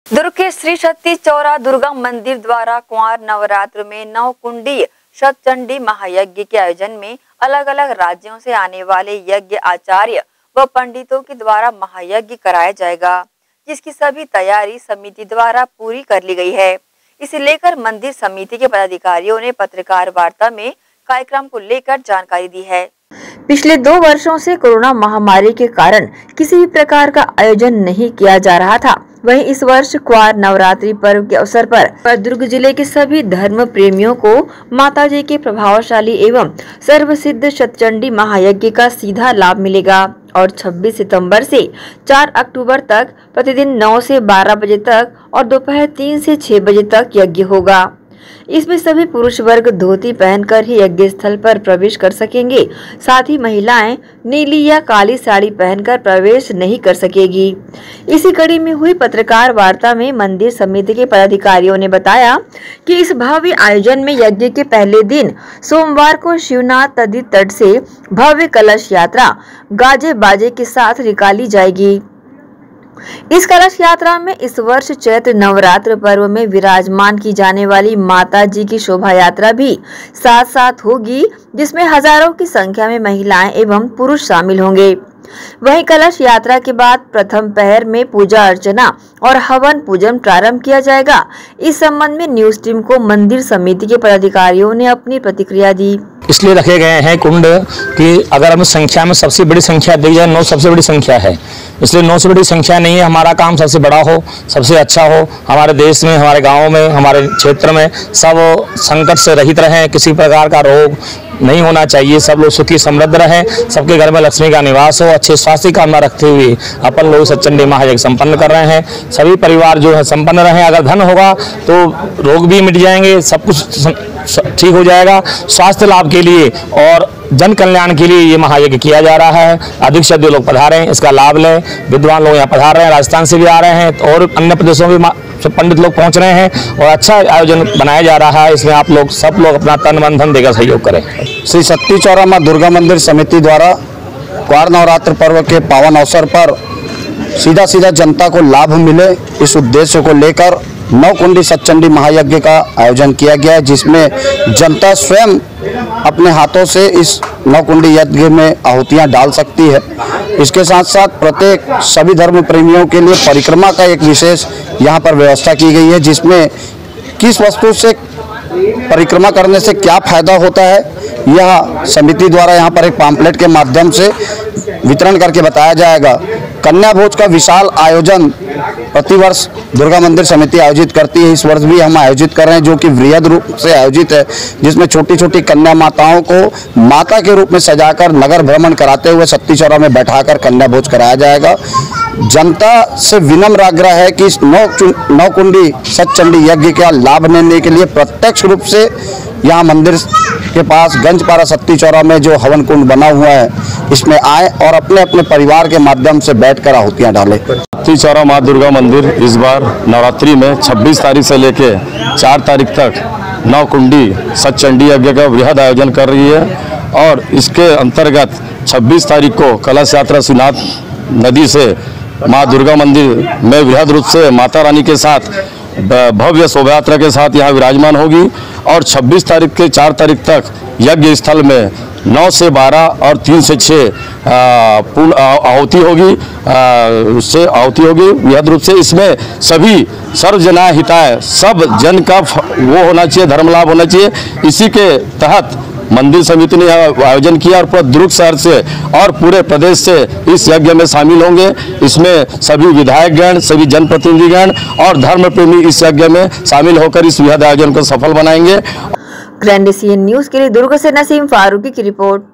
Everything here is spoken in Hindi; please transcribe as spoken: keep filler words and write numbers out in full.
दुर्ग के श्री शक्ति चौरा दुर्गा मंदिर द्वारा कुंवर नवरात्र में नौ कुंडी शतचंडी महायज्ञ के आयोजन में अलग अलग राज्यों से आने वाले यज्ञ आचार्य व पंडितों के द्वारा महायज्ञ कराया जाएगा, जिसकी सभी तैयारी समिति द्वारा पूरी कर ली गई है। इसे लेकर मंदिर समिति के पदाधिकारियों ने पत्रकार वार्ता में कार्यक्रम को लेकर जानकारी दी है। पिछले दो वर्षों से कोरोना महामारी के कारण किसी भी प्रकार का आयोजन नहीं किया जा रहा था। वहीं इस वर्ष कुंवर नवरात्रि पर्व के अवसर पर, पर दुर्ग जिले के सभी धर्म प्रेमियों को माताजी के प्रभावशाली एवं सर्वसिद्ध शतचंडी महायज्ञ का सीधा लाभ मिलेगा और छब्बीस सितंबर से चार अक्टूबर तक प्रतिदिन नौ से बारह बजे तक और दोपहर तीन से छह बजे तक यज्ञ होगा। इसमें सभी पुरुष वर्ग धोती पहनकर ही यज्ञ स्थल पर प्रवेश कर सकेंगे। साथ ही महिलाएं नीली या काली साड़ी पहनकर प्रवेश नहीं कर सकेगी। इसी कड़ी में हुई पत्रकार वार्ता में मंदिर समिति के पदाधिकारियों ने बताया कि इस भव्य आयोजन में यज्ञ के पहले दिन सोमवार को शिवनाथ नदी तट से भव्य कलश यात्रा गाजे बाजे के साथ निकाली जाएगी। इस कलश यात्रा में इस वर्ष चैत्र नवरात्र पर्व में विराजमान की जाने वाली माता जी की शोभा यात्रा भी साथ साथ होगी, जिसमें हजारों की संख्या में महिलाएं एवं पुरुष शामिल होंगे। वहीं कलश यात्रा के बाद प्रथम पहर में पूजा अर्चना और हवन पूजन प्रारंभ किया जाएगा। इस संबंध में न्यूज टीम को मंदिर समिति के पदाधिकारियों ने अपनी प्रतिक्रिया दी। इसलिए रखे गए हैं कुंड कि अगर हम संख्या में सबसे बड़ी संख्या देखी जाए, नौ सबसे बड़ी संख्या है, इसलिए नौ से बड़ी संख्या नहीं है। हमारा काम सबसे बड़ा हो, सबसे अच्छा हो, हमारे देश में, हमारे गाँव में, हमारे क्षेत्र में सब संकट से रहित रहें, किसी प्रकार का रोग नहीं होना चाहिए, सब लोग सुखी समृद्ध रहें, सबके घर में लक्ष्मी का निवास हो। अच्छे स्वास्थ्य की कामना रखते हुए अपन लोग शतचंडी महायज्ञ संपन्न कर रहे हैं। सभी परिवार जो है संपन्न रहें। अगर धन होगा तो रोग भी मिट जाएंगे, सब कुछ ठीक हो जाएगा। स्वास्थ्य लाभ के लिए और जन कल्याण के लिए ये महायज्ञ किया जा रहा है। अधिक से अधिक लोग पधारें, इसका लाभ लें। विद्वान लोग यहाँ पधार रहे हैं, राजस्थान से भी आ रहे हैं और अन्य प्रदेशों में पंडित लोग पहुंच रहे हैं और अच्छा आयोजन बनाया जा रहा है। इसमें आप लोग सब लोग अपना तन मन धन देकर सहयोग करें। श्री शक्ति चौरा मां दुर्गा मंदिर समिति द्वारा कुंवर नवरात्र पर्व के पावन अवसर पर सीधा सीधा जनता को लाभ मिले, इस उद्देश्य को लेकर नौ कुंडी शतचंडी महायज्ञ का आयोजन किया गया है, जिसमें जनता स्वयं अपने हाथों से इस नौ कुंडी यज्ञ में आहुतियां डाल सकती है। इसके साथ साथ प्रत्येक सभी धर्म प्रेमियों के लिए परिक्रमा का एक विशेष यहाँ पर व्यवस्था की गई है, जिसमें किस वस्तु से परिक्रमा करने से क्या फायदा होता है, यह समिति द्वारा यहाँ पर एक पैम्फलेट के माध्यम से वितरण करके बताया जाएगा। कन्या भोज का विशाल आयोजन प्रतिवर्ष दुर्गा मंदिर समिति आयोजित करती है। इस वर्ष भी हम आयोजित कर रहे हैं, जो कि वृहद रूप से आयोजित है, जिसमें छोटी छोटी कन्या माताओं को माता के रूप में सजाकर नगर भ्रमण कराते हुए शक्ति चौरा में बैठाकर कन्या भोज कराया जाएगा। जनता से विनम्र आग्रह है कि इस नौ नौ कुंडी शतचंडी यज्ञ का लाभ लेने के लिए प्रत्यक्ष रूप से यहाँ मंदिर के पास गंजपारा शक्ति चौरा में जो हवन कुंड बना हुआ है, इसमें आए और अपने अपने परिवार के माध्यम से बैठकर आहुतियां डालें। शक्ति चौरा मां दुर्गा मंदिर इस बार नवरात्रि में छब्बीस तारीख से लेके चार तारीख तक नौ कुंडी शतचंडी यज्ञ का वृहद आयोजन कर रही है और इसके अंतर्गत छब्बीस तारीख को कलश यात्रा शिवनाथ नदी से मां दुर्गा मंदिर में वृहद रूप से माता रानी के साथ भव्य शोभा यात्रा के साथ यहाँ विराजमान होगी और छब्बीस तारीख के चार तारीख तक यज्ञ स्थल में नौ से बारह और तीन से छः पूर्ण आहुति होगी, उससे आहुति होगी वृहद रूप से। इसमें सभी सर्वजना हिताय, सब जन का वो होना चाहिए, धर्म लाभ होना चाहिए। इसी के तहत मंदिर समिति ने आयोजन किया और पूरे दुर्ग शहर से और पूरे प्रदेश से इस यज्ञ में शामिल होंगे। इसमें सभी विधायकगण, सभी जनप्रतिनिधिगण और धर्म प्रेमी इस यज्ञ में शामिल होकर इस वृहद आयोजन को सफल बनाएंगे। ग्रैंड एशियन न्यूज के लिए दुर्ग से नसीम फारूकी की रिपोर्ट।